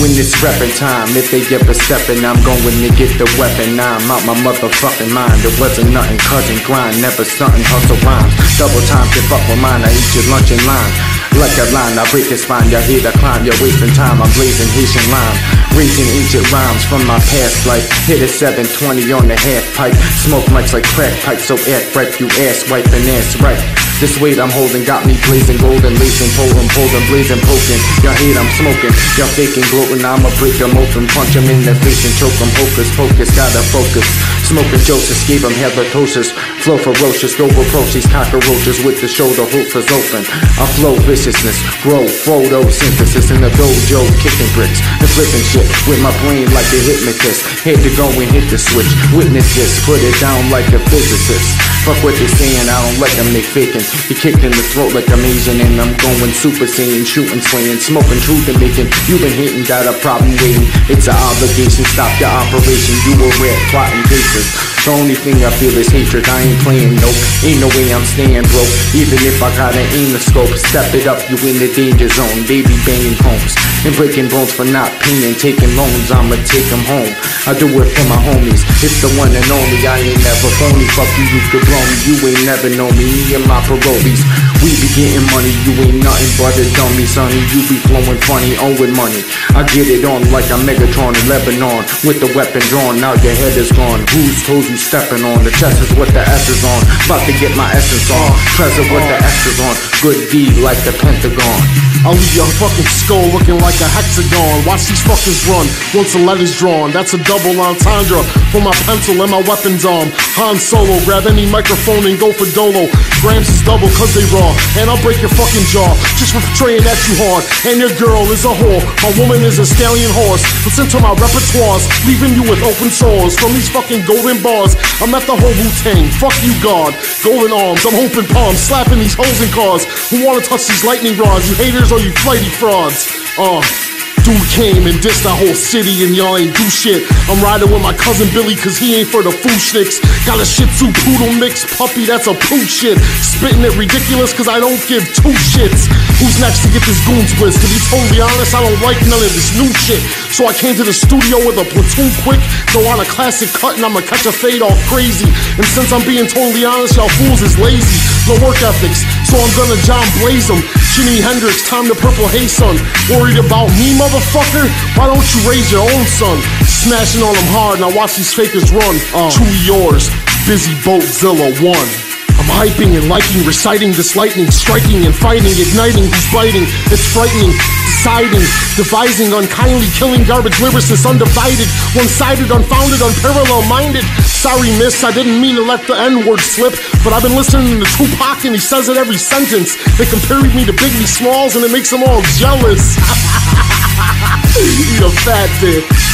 when it's reppin' time. If they ever steppin', I'm going to get the weapon. I'm out my motherfucking mind. It wasn't nothing, cousin grind, never stuntin', hustle rhymes. Double time to fuck with mine, I eat your lunch in line. Like a line, I break your spine, you're here to climb, you're wasting time. I'm blazing Haitian lime, raising ancient rhymes from my past life. Hit a 720 on the half pipe, smoke much like crack pipe, so act right, you ass wipe and ass right. This weight I'm holding got me blazing golden, lacing, pulling, blazing, poking. Y'all hate I'm smoking, y'all faking, gloating. I'ma break them open, punch them in the face and choke them. Hocus pocus, gotta focus. Smoking Joseph, gave them halitosis. Flow ferocious, go approach these cockroaches with the shoulder holsters open. I flow viciousness, grow photosynthesis in the dojo, kicking bricks and flipping shit with my brain like a hypnotist. Had to go and hit the switch, witness this, put it down like a physicist. Fuck what they saying, I don't like them, they faking. You kicked in the throat like I'm Asian and I'm going Super Saiyan, shooting, swaying, smoking, truth and making. You been hating, got a problem waiting. It's an obligation, stop your operation. You a rat, plotting cases. The only thing I feel is hatred, I ain't playing, nope. Ain't no way I'm staying broke, even if I got an aim to scope. Step it up, you in the danger zone. Baby banging homes and breaking bones for not paying, taking loans. I'ma take them home, I do it for my homies. It's the one and only, I ain't never phony. Fuck you, you could blow me, you ain't never know me. Me and my parolees, we be getting money. You ain't nothing but a dummy, sonny. You be flowing funny, owing money. I get it on like I'm Megatron in Lebanon, with the weapon drawn, now your head is gone. Whose toes you stepping on? The chest is what the S is on. About to get my essence on, present what the X is on. Good deed like the Pentagon. I'll leave your fucking skull looking like a hexagon. Watch these fuckers run, once the letter's drawn. That's a double entendre for my pencil and my weapons arm. Han Solo, grab any microphone and go for dolo. Grams is double cause they raw, and I'll break your fucking jaw just for portraying that you hard. And your girl is a whore, my woman is a stallion horse. Listen to my repertoires, leaving you with open sores from these fucking golden bars. I'm at the whole Wu-Tang, fuck you God. Golden arms, I'm open palms, slapping these hoes in cars. Who wanna touch these lightning rods? You haters or you flighty frauds? Dude came and dissed the whole city and y'all ain't do shit. I'm riding with my cousin Billy cause he ain't for the food sticks. Got a Shih Tzu poodle mix puppy, that's a poo shit. Spitting it ridiculous cause I don't give two shits. Who's next to get this goons blitzed? To be totally honest, I don't like none of this new shit. So I came to the studio with a platoon quick, throw on a classic cut and I'ma catch a fade all crazy. And since I'm being totally honest, y'all fools is lazy. No work ethics, so I'm gonna John Blaze 'em. Jimi Hendrix, time to Purple Haze son. Worried about me, motherfucker? Why don't you raise your own son? Smashing on them hard, now watch these fakers run. Truly yours, Busy Boatzilla 1. I'm hyping and liking, reciting this lightning, striking and fighting, igniting, who's biting, it's frightening, deciding, devising, unkindly, killing garbage lyricists, undivided, one-sided, unfounded, unparallel-minded. Sorry miss, I didn't mean to let the N-word slip, but I've been listening to Tupac and he says it every sentence. They compared me to Biggie Smalls and it makes them all jealous. Eat a fat dick.